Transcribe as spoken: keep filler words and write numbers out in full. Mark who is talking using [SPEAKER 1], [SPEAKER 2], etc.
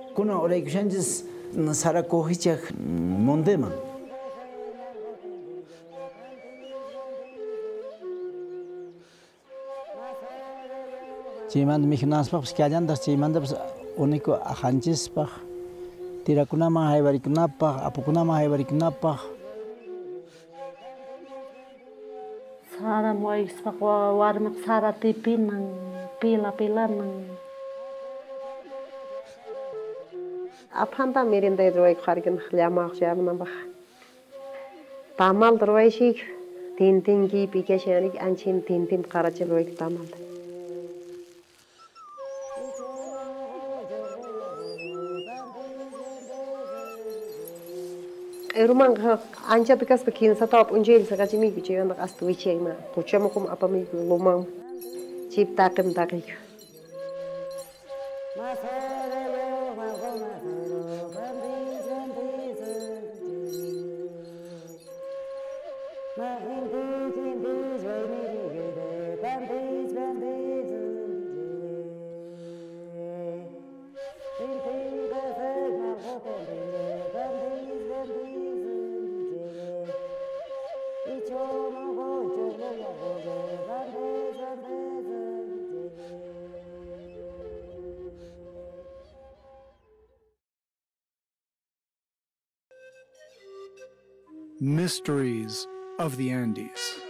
[SPEAKER 1] Kuna oraikushanchis sarakohichak mondeman. Chimand mijunaspaq kallantas chimantapas único ajanchispaq tirakunaman haywarikunapaq apukunaman haywarikunapaq.
[SPEAKER 2] Sara muayspaq warmiq sara tipinan pila pilanan.
[SPEAKER 3] Apanta merinda ruay kharkin llamaq llamanapaq. Tamal ruayshik tintinki pikashanik anchin tintin qarachil ruay tamal. Eruman ancha pikaspa kinsa tawap unjel sakachimi kuchiyanda astu wichayma puchamukum apami lumam chip taqim taqik.
[SPEAKER 4] Mysteries of the Andes.